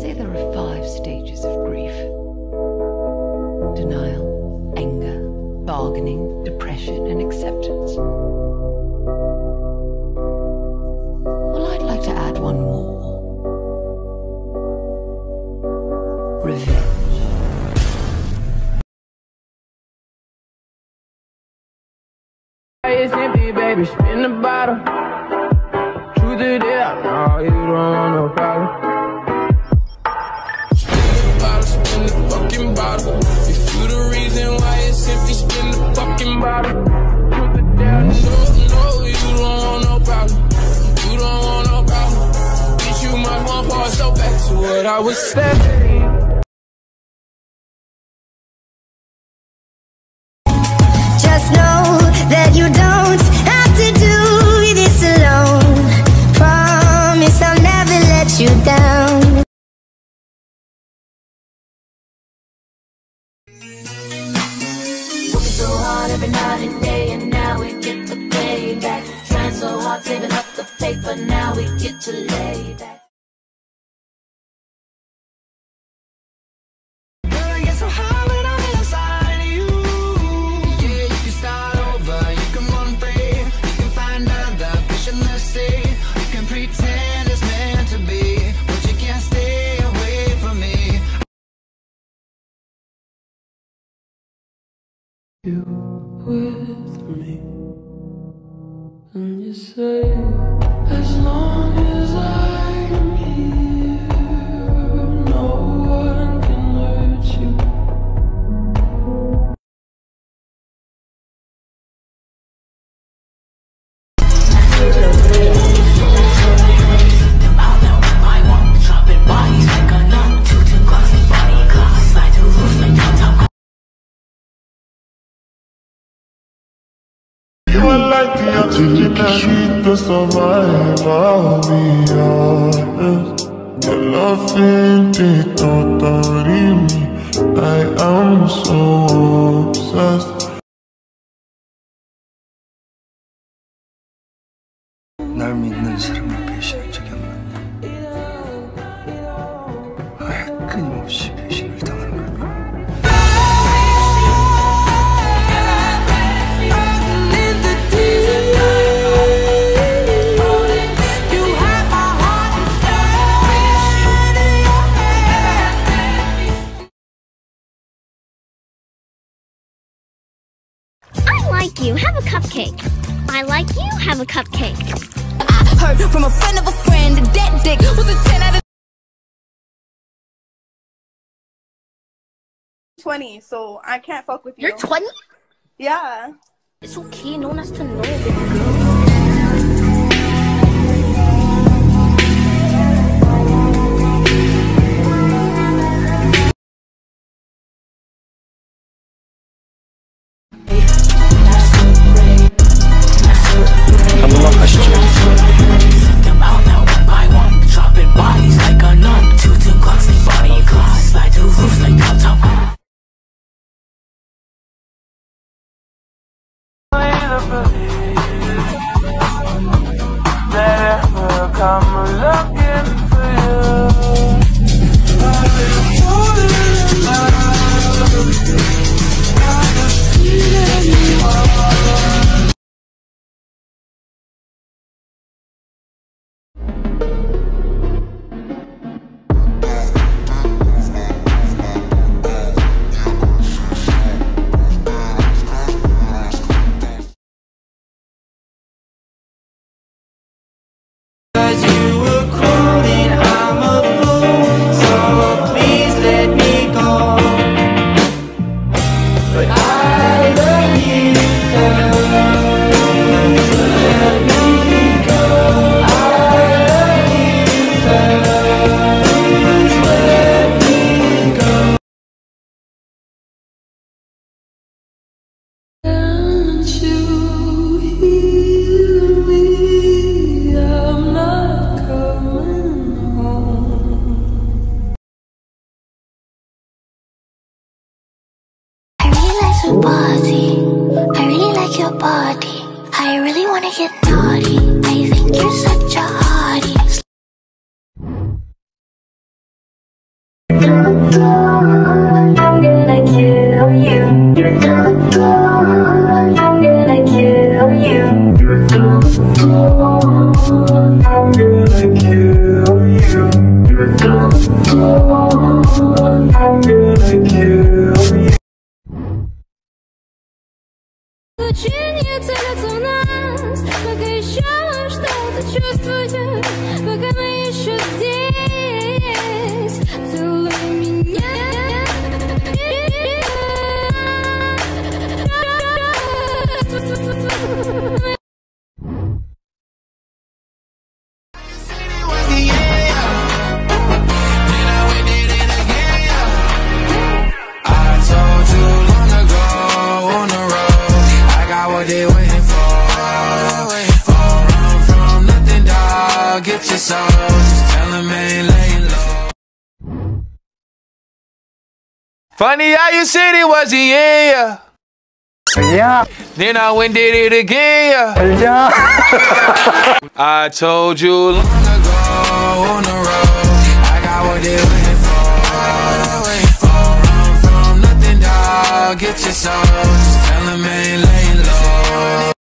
say there are 5 stages of grief: denial, anger, bargaining, depression, and acceptance. Well, I'd like to add one more: revenge. It's empty, baby, spin the bottle. Truth it is, I know you don't want no problem. Spin the bottle, spin the fucking bottle. If you the reason why it's empty, spin the fucking bottle. Truth it is, no, you don't want no problem. You don't want no problem. Bitch, you must want part, so back to what I was saying. Just know that you don't have to do this alone. Promise I'll never let you down. Working so hard every night and day, and now we get the payback. Trying so hard, saving up the paper, now we get to lay back. You with me, and you say, as long as I'm here, no one can hurt you. You are like the oxygen I need to survive, I'll be honest. Your love ain't it totally me. I am so obsessed. 날 믿는 사람을 배신한 적이 없는데 왜 끊임없이 배신을 당하는 걸까? I like you, have a cupcake. I like you, have a cupcake. I heard from a friend of a friend that that dick was a 10 out of 20, so I can't fuck with you. You're 20? Yeah. It's okay, no one has to know, baby girl. 한번만 가시죠. That ever come looking for you. I've been falling in love. I can see that you are. Body. I really like your body. I really wanna get naughty. I think you're such a hottie. your soul, just tell him I ain't laying low. Funny how you said it was the yeah. Yeah. Then I went and did it again, Yeah. I told you long ago on the road, I got what they waiting for. Run from nothing, dog. Get your soul, just tell him I ain't laying low.